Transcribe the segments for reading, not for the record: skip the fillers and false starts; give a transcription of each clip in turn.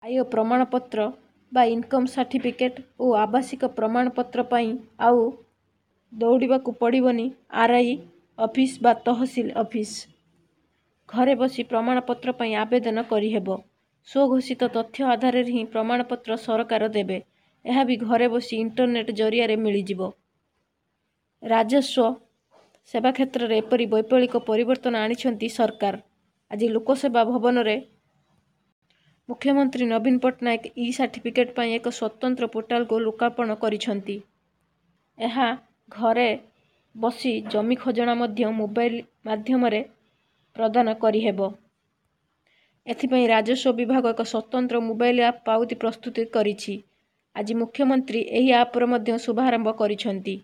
आय प्रमाणपत्र बा income certificate और आवासिक प्रमाणपत्र पाई आउ दौड़ाकू पड़ोनी आरआई ऑफिस बा तहसील ऑफिस। घरे बसी प्रमाणपत्र पाई आवेदन करिहेब। स्वघोषित तथ्य आधार ही प्रमाणपत्र सरकार देबे। यह भी घरे बसी इंटरनेट जरिया मिलिजिवो। राजस्व सेवा क्षेत्र में एपरी वैप्लविक परिवर्तन आनिछंती सरकार। आज लोकसेवा भवन में मुख्यमंत्री नवीन पट्टनायक ई सर्टिफिकेट पाई एक स्वतंत्र पोर्टाल को लोकार्पण करिछंती। यह घरे बसी जमी खजना मध्य मोबाइल माध्यम रे प्रदान करिहेब। एथिपाई राजस्व विभाग एक स्वतंत्र मोबाइल ऐप पाउती प्रस्तुत करिछि। आज मुख्यमंत्री एही ऐप रो मध्य शुभारंभ करिछंती।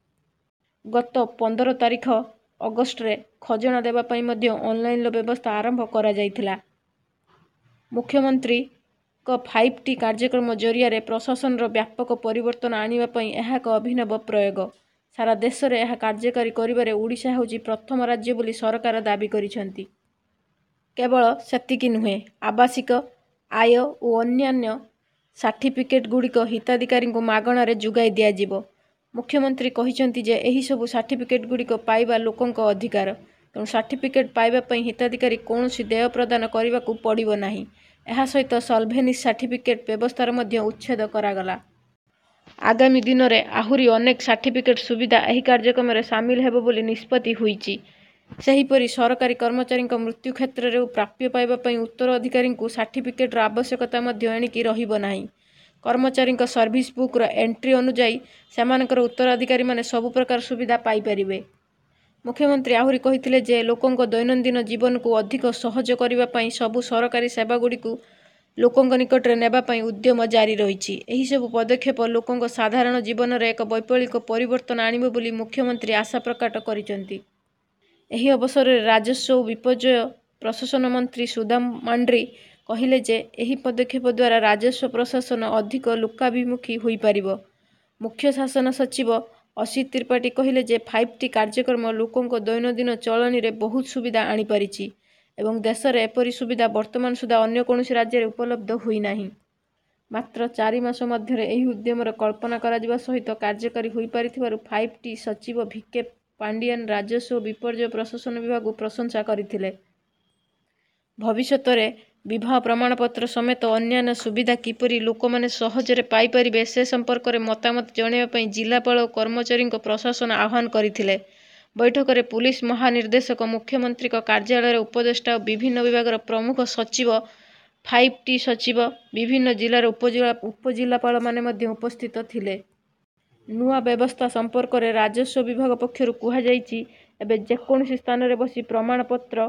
गत 15 तारीख अगस्ट रे खजना देवा पाई मध्य ऑनलाइन व्यवस्था आरंभ करा जायथिला। मुख्यमंत्री को 5T कार्यक्रम जरिया रे प्रशासन रो व्यापक परिवर्तन आनिबा पाई यह एक अभिनव प्रयोग। सारा देश रे यह कार्यकारी करिबारे ओडिशा होची प्रथम राज्य बोली सरकार दाबी करिछंती। केवल सेतिकी नुहे, आवासिक आय और अन्यान्य सर्टिफिकेट गुड़िक हिताधिकारी को मागण रे जुगाई दिया जिवो। मुख्यमंत्री कहिछंती जे एही सब सर्टिफिकेट गुड़िक पाइबा लोकंक अधिकार। तेणु सर्टिफिकेट पाइबा पई हिताधिकारी कौनसी देय प्रदान करिबाकू पड़िबो नाही। एहा सहित सल्भेनिस सर्टिफिकेट व्यवस्थार मध्य उच्छेद करागला। आगामी दिन में आहुरी अनेक सर्टिफिकेट सुविधा एही कार्यक्रम में सामिल हेबो बोली निष्पत्ति होईची। सेहीपरि सरकारी कर्मचारी मृत्यु क्षेत्र में प्राप्य पाइबा पई उत्तराधिकारी को सर्टिफिकेट आवश्यकता मध्य एणिकी रहिबो नाही। कर्मचारी सर्विस बुक रो एंट्री अनुजाई सेमानकर उत्तराधिकारी माने सबु प्रकार सुविधा पाई परिबे। मुख्यमंत्री आहुरी कहिथिले जे लोकंक दैनंदिन जीवन को अधिक सहज करिबा पई सबु सरकारी सेवा गुड़िकू लोकंक निकट रे नेबा पई उद्यम जारी रहिछि। एही सबु पदक्षेप लोकंक साधारण जीवन रे एक वैप्लविक परिवर्तन आनिबो बोली मुख्यमंत्री आशा प्रकट करिसंती। एही अवसर रे राजस्व और विपर्यय प्रशासन मंत्री सुदाम मांड्री कहिले जे एही पदक्षेप द्वारा राजस्व प्रशासन अधिक लोकाभिमुखी होई परिबो। मुख्य शासन सचिव असित त्रिपाठी कहिले जे 5T कार्यक्रम लोकंक दैनंदिन चलनी रे बहुत सुविधा आनी परिछि एवं देश रे एपरी सुविधा वर्तमान सुधा अन्य कोनोसी राज्य रे उपलब्ध होई नाही। मात्र 4 मास मध्य एही उद्यमर कल्पना करा जिबा सहित कार्यकारी होई परिथिबारु 5T सचिव भिके पांडियन राजस्व और विपर्यय प्रशासन विभाग को प्रशंसा करथिले। भविष्यत रे विवाह प्रमाणपत्र समेत अन्यान्य सुविधा किपरि लोक माने सहजरे पाई परिबे से संपर्क में मतामत जणाइबा पई जिलापाल और कर्मचारी प्रशासन आह्वान करथिले। बैठक में पुलिस महानिर्देशक मुख्यमंत्री कार्यालय उपदेष्टा और विभिन्न विभाग प्रमुख सचिव 5T सचिव विभिन्न जिलार उपजिलापाल माने मध्य उपस्थित थिले। नुआ व्यवस्था संपर्क में राजस्व विभाग पक्षरु कुहा जायछि एबे जेकोनोसी स्थान रे बसी प्रमाणपत्र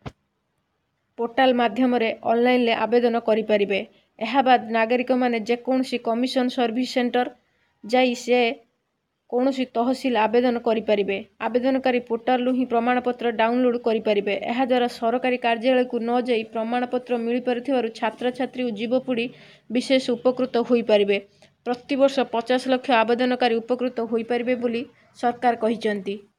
पोर्टाल माध्यम रे ऑनलाइन ले आवेदन करि परिबे। एहा बाद नागरिक माने जेकोनोसी कमिशन सर्विस सेंटर जाई से कोनोसी तहसील आवेदन करि परिबे। आवेदनकारी पोर्टाल ही प्रमाणपत्र डाउनलोड करि परिबे। एहा द्वारा सरकारी कार्यालय को न जाई प्रमाणपत्र मिली परिथिबारु छात्र छात्री और युवपीढ़ी विशेष उपकृत होई परिबे। प्रतिवर्ष 50 लाख आवेदनकारी उपकृत होई परिबे बोली सरकार कहिसंती।